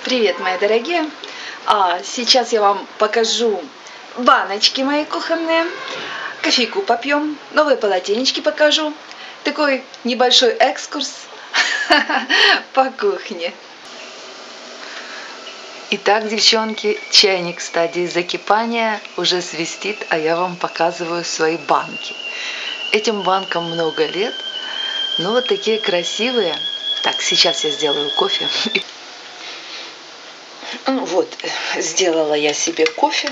Привет, мои дорогие! Сейчас я вам покажу баночки мои кухонные. Кофейку попьем, новые полотенечки покажу. Такой небольшой экскурс по кухне. Итак, девчонки, чайник в стадии закипания уже свистит, а я вам показываю свои банки. Этим банкам много лет, но вот такие красивые. Так, сейчас я сделаю кофе. Вот, сделала я себе кофе.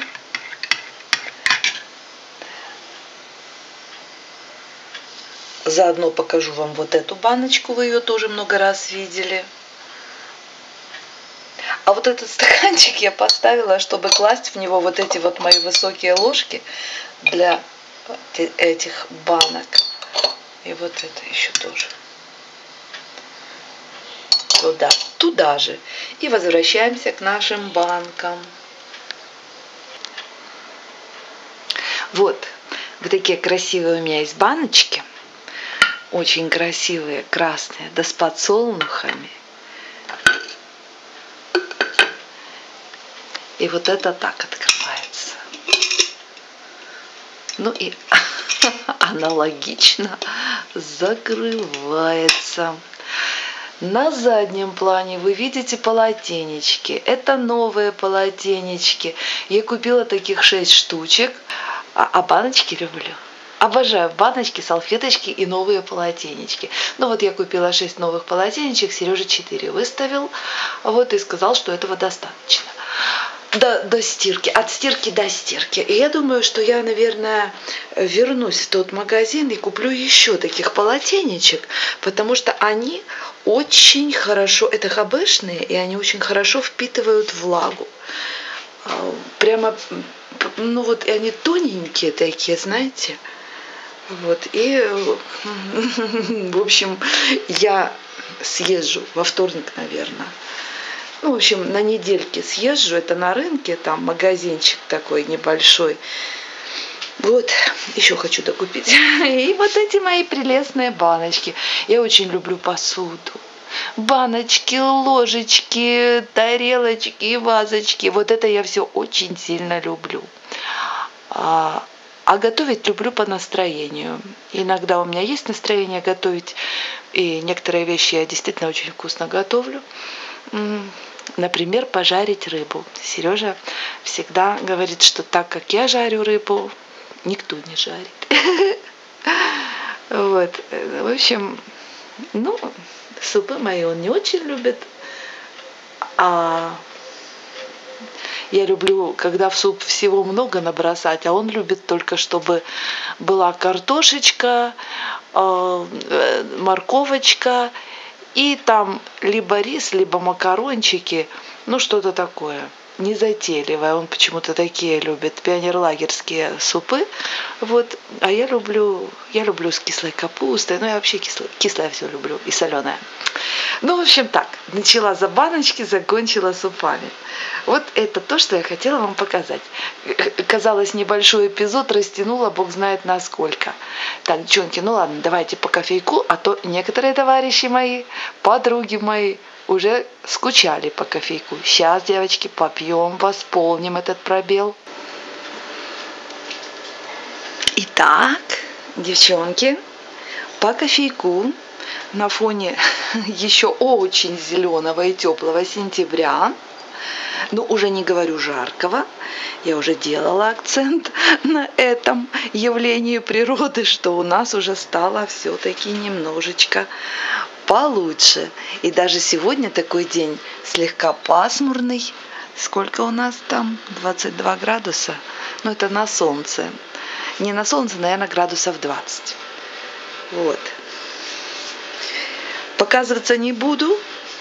Заодно покажу вам вот эту баночку, вы ее тоже много раз видели. А вот этот стаканчик я поставила, чтобы класть в него вот эти вот мои высокие ложки для этих банок. И вот это еще тоже. Туда же. И возвращаемся к нашим банкам. Вот такие красивые у меня есть баночки. Очень красивые, красные, да с подсолнухами. И вот это так открывается. Ну и аналогично закрывается. На заднем плане вы видите полотенечки. Это новые полотенечки. Я купила таких 6 штучек. А баночки люблю. Обожаю баночки, салфеточки и новые полотенечки. Ну вот я купила 6 новых полотенечек, Сережа 4 выставил. Вот и сказал, что этого достаточно. До стирки, от стирки до стирки. И я думаю, что я, наверное, вернусь в тот магазин и куплю еще таких полотенечек, потому что они очень хорошо, это хабешные, и они очень хорошо впитывают влагу. Прямо, ну вот, и они тоненькие такие, знаете. Вот, и, в общем, я съезжу во вторник, наверное. Ну, в общем, на недельке съезжу, это на рынке, там магазинчик такой небольшой. Вот, еще хочу докупить. И вот эти мои прелестные баночки. Я очень люблю посуду. Баночки, ложечки, тарелочки, вазочки. Вот это я все очень сильно люблю. А готовить люблю по настроению. Иногда у меня есть настроение готовить, и некоторые вещи я действительно очень вкусно готовлю. Например, пожарить рыбу. Сережа всегда говорит, что так как я жарю рыбу, никто не жарит. Вот. В общем, ну, супы мои он не очень любит. А я люблю, когда в суп всего много набросать, а он любит только, чтобы была картошечка, морковочка, и там либо рис, либо макарончики, ну что-то такое, незатейливое. Он почему-то такие любит, пионерлагерские супы. Вот. А я люблю с кислой капустой, ну я вообще кислое все люблю, и соленое. Ну, в общем, так, начала за баночки, закончила супами. Вот это то, что я хотела вам показать. Казалось, небольшой эпизод, растянула, бог знает насколько. Так, девчонки, ну ладно, давайте по кофейку, а то некоторые товарищи мои, подруги мои, уже скучали по кофейку. Сейчас, девочки, попьем, восполним этот пробел. Итак, девчонки, по кофейку. На фоне еще очень зеленого и теплого сентября, ну уже не говорю жаркого, я уже делала акцент на этом явлении природы, что у нас уже стало все-таки немножечко получше. И даже сегодня такой день слегка пасмурный. Сколько у нас там? 22 градуса. Ну это на солнце. Не на солнце, наверное, градусов 20. Вот. Показываться не буду.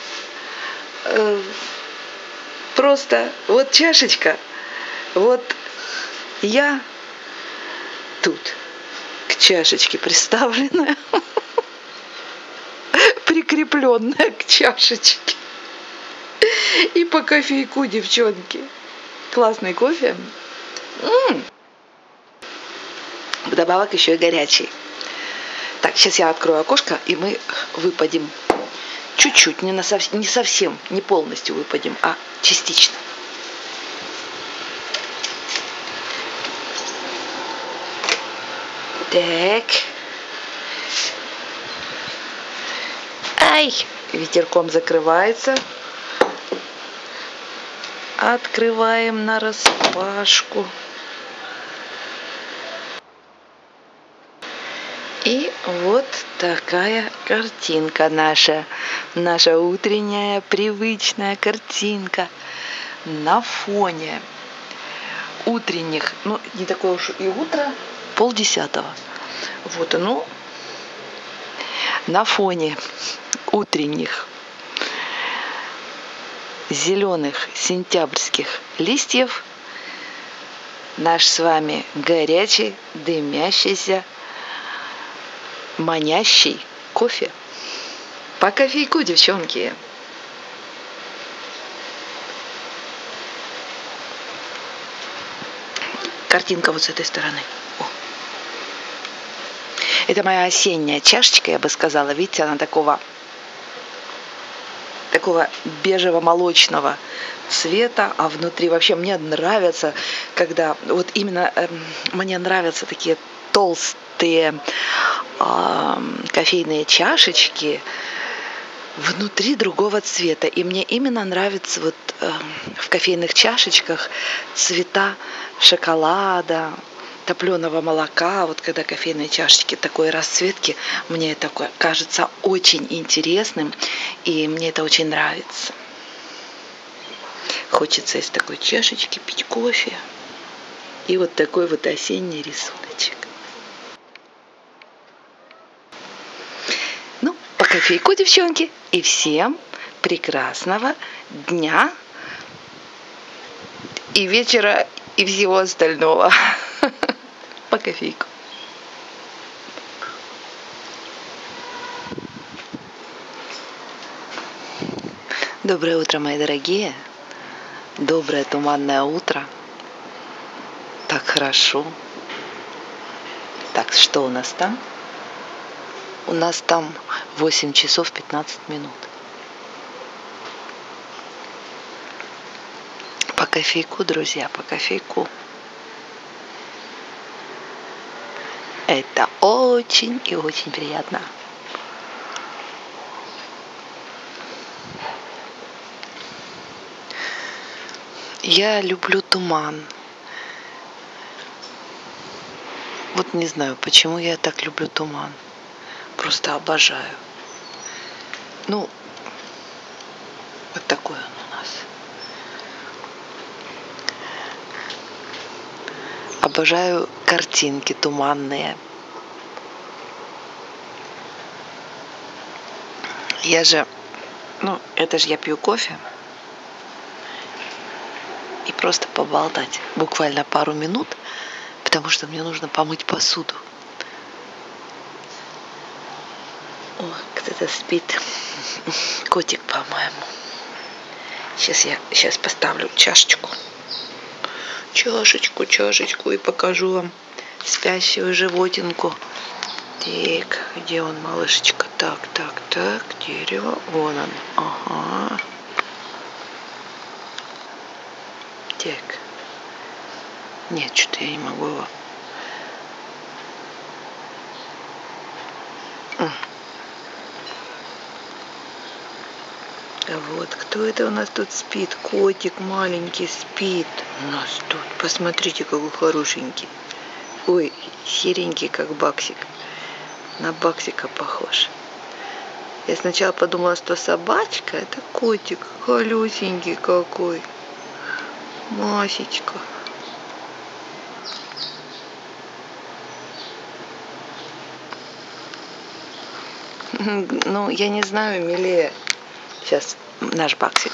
Просто вот чашечка. Вот я тут к чашечке приставленная. Прикрепленная к чашечке. И по кофейку, девчонки. Классный кофе. Вдобавок еще и горячий. Так, сейчас я открою окошко, и мы выпадем чуть-чуть, не совсем, не полностью выпадем, а частично. Так. Ай, ветерком закрывается. Открываем нараспашку. И вот такая картинка наша утренняя привычная картинка на фоне утренних, ну не такое уж и утро, 9:30. Вот оно на фоне утренних зеленых сентябрьских листьев наш с вами горячий, дымящийся, манящий кофе. По кофейку, девчонки. Картинка вот с этой стороны. О. Это моя осенняя чашечка, я бы сказала. Видите, она такого бежево-молочного цвета, а внутри вообще мне нравится, когда вот именно мне нравятся такие толстые кофейные чашечки внутри другого цвета. И мне именно нравится вот в кофейных чашечках цвета шоколада, топленого молока, вот когда кофейные чашечки такой расцветки, мне это кажется очень интересным, и мне это очень нравится. Хочется из такой чашечки пить кофе. И вот такой вот осенний рисуночек. Ну, по кофейку, девчонки, и всем прекрасного дня и вечера и всего остального. По кофейку. Доброе утро, мои дорогие. Доброе туманное утро. Так хорошо. Так, что у нас там? У нас там 8 часов 15 минут. По кофейку, друзья, по кофейку. Это очень и очень приятно. Я люблю туман. Вот не знаю, почему я так люблю туман. Просто обожаю. Ну, вот такой он у нас. Обожаю картинки туманные. Это же я пью кофе. И просто поболтать. Буквально пару минут, потому что мне нужно помыть посуду. О, кто-то спит. Котик, по-моему. Сейчас поставлю чашечку и покажу вам спящую животинку. Так, где он, малышечка? Так, дерево. Вон он. Ага. Так. Нет, что-то я не могу его. А вот кто это у нас тут спит? Котик маленький спит у нас тут. Посмотрите, какой хорошенький. Ой, серенький, как Баксик. На Баксика похож. Я сначала подумала, что собачка. Это котик. Холюсенький какой. Масечка. Ну, я не знаю, милее. Сейчас наш Баксик.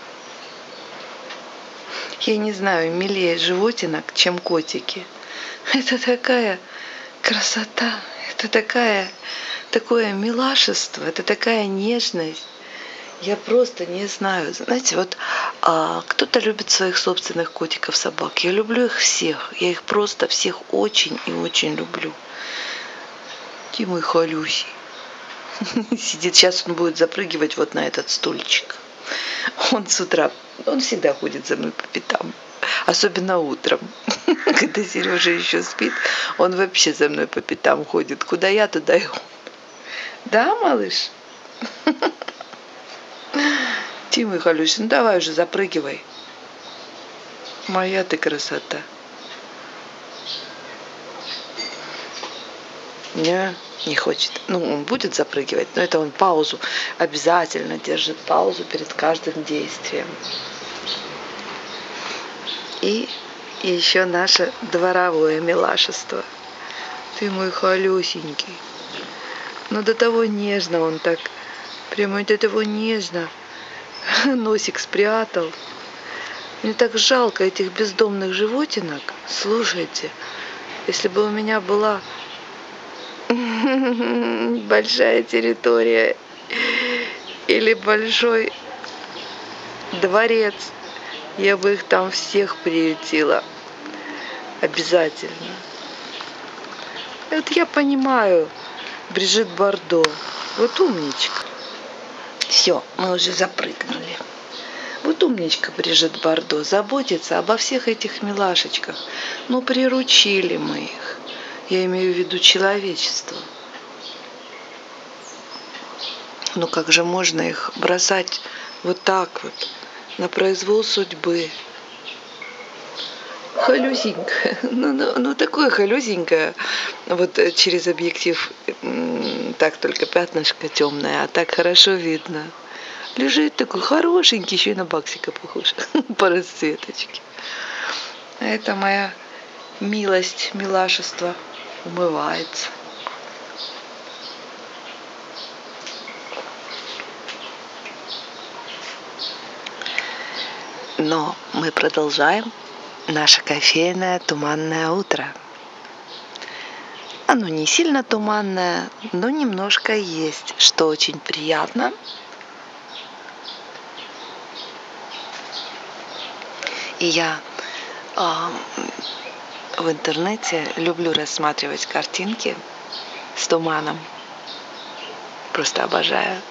Я не знаю, милее животинок, чем котики. Это такая красота. Это такое милашество. Это такая нежность. Я просто не знаю. Знаете, вот кто-то любит своих собственных котиков, собак. Я люблю их всех. Я их просто всех очень и очень люблю. Ты мой холюсий. Сидит, сейчас он будет запрыгивать вот на этот стульчик. Он с утра, он всегда ходит за мной по пятам. Особенно утром. Когда Сережа еще спит, он вообще за мной по пятам ходит. Куда я, туда и он. Да, малыш? Тима Халюсь, ну давай уже запрыгивай. Моя ты красота. Не хочет. Ну, он будет запрыгивать, но это он паузу. Обязательно держит паузу перед каждым действием. И еще наше дворовое милашество. Ты мой холесенький. Но до того нежно он так, прямо до того нежно носик спрятал. Мне так жалко этих бездомных животинок. Слушайте, если бы у меня была большая территория или большой дворец, я бы их там всех приютила. Обязательно. Вот я понимаю Брижит Бардо. Вот умничка. Все, мы уже запрыгнули. Вот умничка Брижит Бардо. Заботится обо всех этих милашечках. Ну, приручили мы их. Я имею в виду человечество. Ну, как же можно их бросать вот так вот, на произвол судьбы? Холюсенькая, ну такое холюсенькое, вот через объектив так только пятнышко темное, а так хорошо видно. Лежит такой хорошенький, еще и на Баксика похож по расцветочке. Это моя милость, милашество умывается. Но мы продолжаем наше кофейное туманное утро. Оно не сильно туманное, но немножко есть, что очень приятно. И я в интернете люблю рассматривать картинки с туманом. Просто обожаю.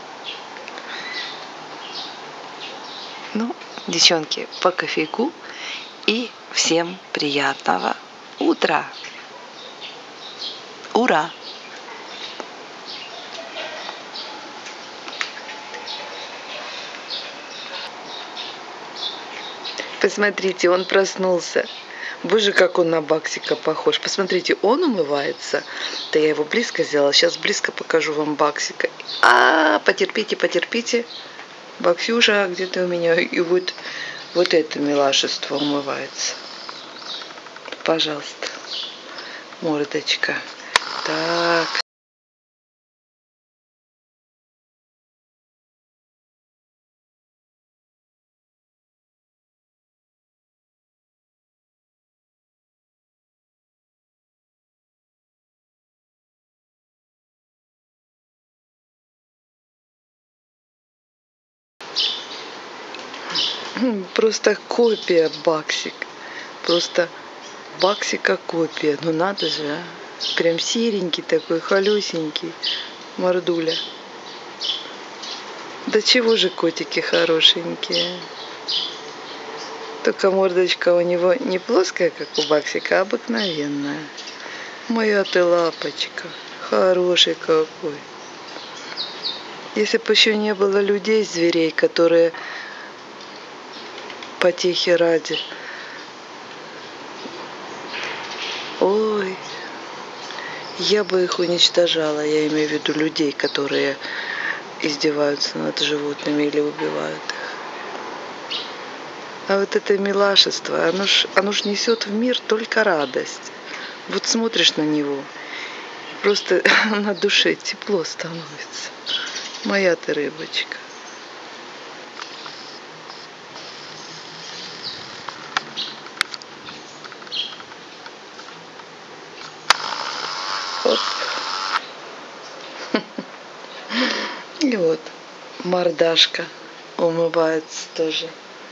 Ну, девчонки, по кофейку и всем приятного утра. Ура! Посмотрите, он проснулся. Боже, как он на Баксика похож. Посмотрите, он умывается. Да я его близко сделала. Сейчас близко покажу вам Баксика. Потерпите, потерпите. Баксюша, где ты у меня? И вот это милашество умывается. Пожалуйста. Мордочка. Так. Просто копия Баксик. Просто Баксика копия. Ну надо же, а. Прям серенький такой, холесенький. Мордуля. Да чего же котики хорошенькие. Только мордочка у него не плоская, как у Баксика, а обыкновенная. Моя ты лапочка. Хороший какой. Если бы еще не было людей, зверей, которые потехи ради. Ой, я бы их уничтожала, я имею в виду людей, которые издеваются над животными или убивают их. А вот это милашество, оно ж несет в мир только радость. Вот смотришь на него, просто на душе тепло становится. Моя ты рыбочка. Оп. И вот мордашка умывается тоже.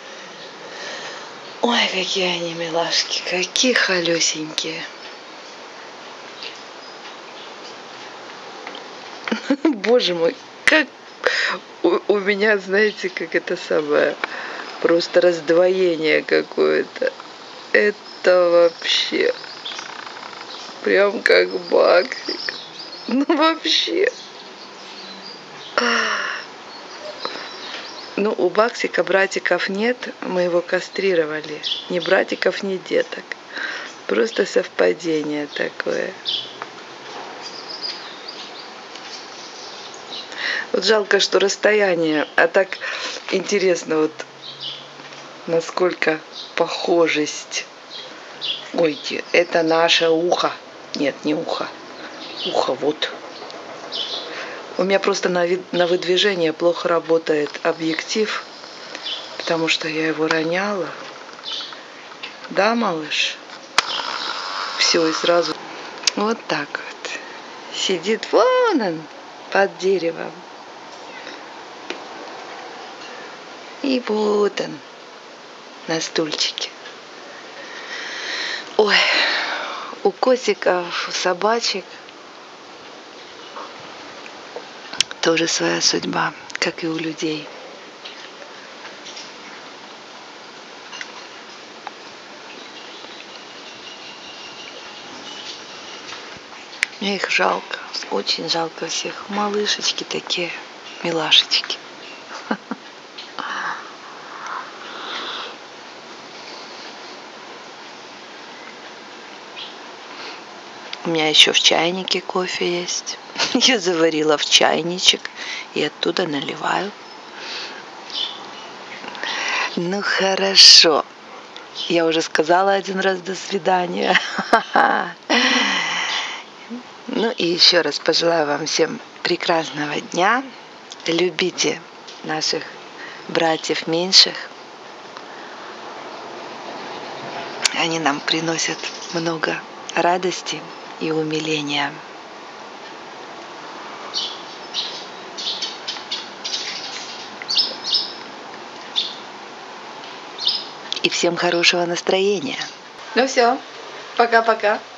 Ой, какие они милашки, какие холесенькие. боже мой, как у меня, знаете, как это самое, просто раздвоение какое-то. Это вообще прям как Баксик. Ну вообще. Ну, у Баксика братиков нет, мы его кастрировали. Ни братиков, ни деток. Просто совпадение такое. Вот жалко, что расстояние, а так интересно, вот насколько похожесть. Ой, это наше ухо. Нет, не ухо. Ухо вот. У меня просто на выдвижение плохо работает объектив, потому что я его роняла. Да, малыш? Все, и сразу. Вот так вот. Сидит вон он под деревом. И вот он на стульчике. Ой, у котиков, у собачек тоже своя судьба, как и у людей. Мне их жалко, очень жалко всех. Малышечки такие, милашечки. У меня еще в чайнике кофе есть. Я заварила в чайничек и оттуда наливаю. Ну хорошо. Я уже сказала один раз до свидания. Ну и еще раз пожелаю вам всем прекрасного дня. Любите наших братьев меньших. Они нам приносят много радости и умиления. И всем хорошего настроения. Ну все, пока-пока.